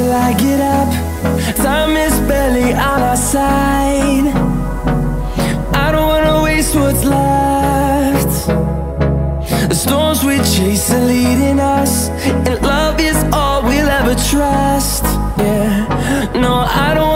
till I get up. Time is barely on our side. I don't wanna waste what's left. The storms we chase are leading us, and love is all we'll ever trust. Yeah, no, I don't